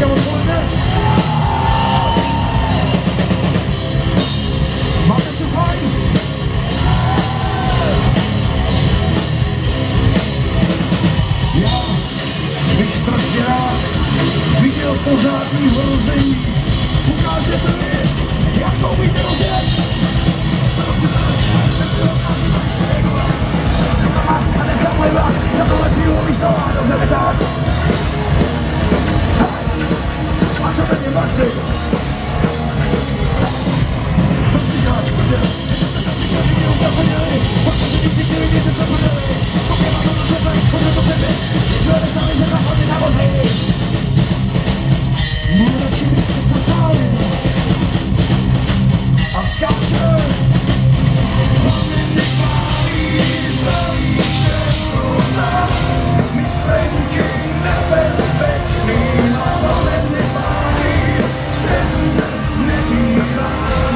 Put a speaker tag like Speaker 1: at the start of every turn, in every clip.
Speaker 1: Hezké odpoledne. Máte se fajn? Já bych strašně rád viděl pořádný hrození. Ukážete mi, jak to umíte rozjet. A nechám plivat za tohle cílový stala, dobře mi tak. A co teď máš ty? To si děláš prdel, že se tam přišel všichni ukaceněli. Protože ti si chtěli víc, že se prdeli. Pokud má to do sebe, pořád to sebe, snižujeme sami, že nachodí na vozy. Budu radši být se pálil a skáče. Plameny pálí, zdraví všechno zná. Myšlenky nebezpečný, a plameny pálí, svět se nedýchá.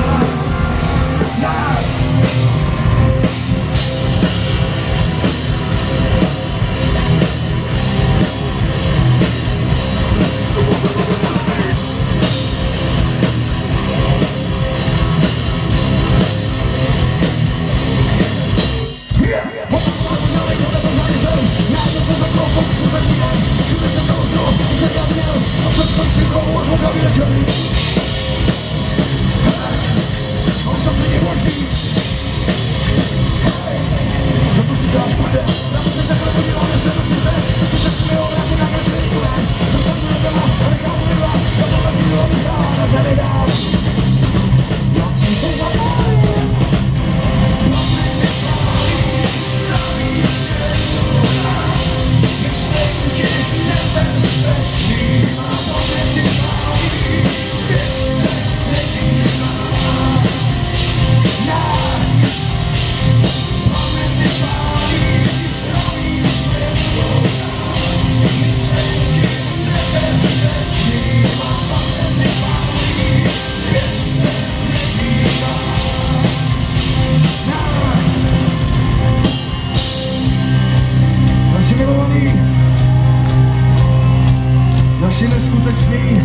Speaker 1: Naši neskutečný,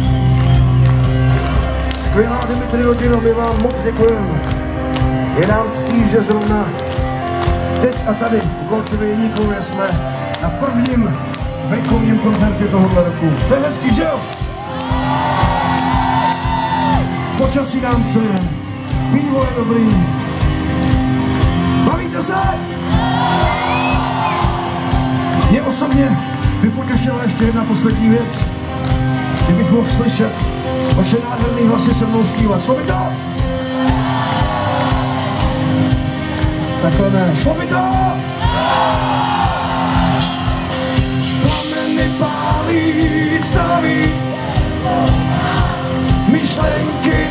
Speaker 1: skvělá Dimitri rodino, my vám moc děkujeme. Je nám ctí, že zrovna teď a tady u Kolčově Jeníkově jsme na prvním venkovním koncertě tohohle roku. To je hezký, že jo? Počasí nám přeje, pivo je dobrý. Bavíte se? Mě osobně by potěšila ještě jedna poslední věc. Kdybych mohl slyšet vaše nádherný hlasy se mnou zpívat. Šlo by to? Takhle ne. Šlo by to? Plameny pálí, staví myšlenky.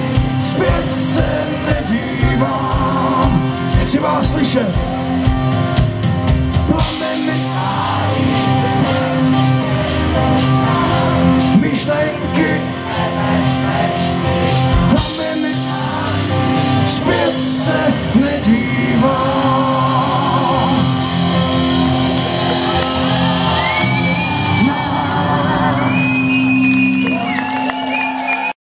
Speaker 1: Zpět se nedívám. Chci vás slyšet.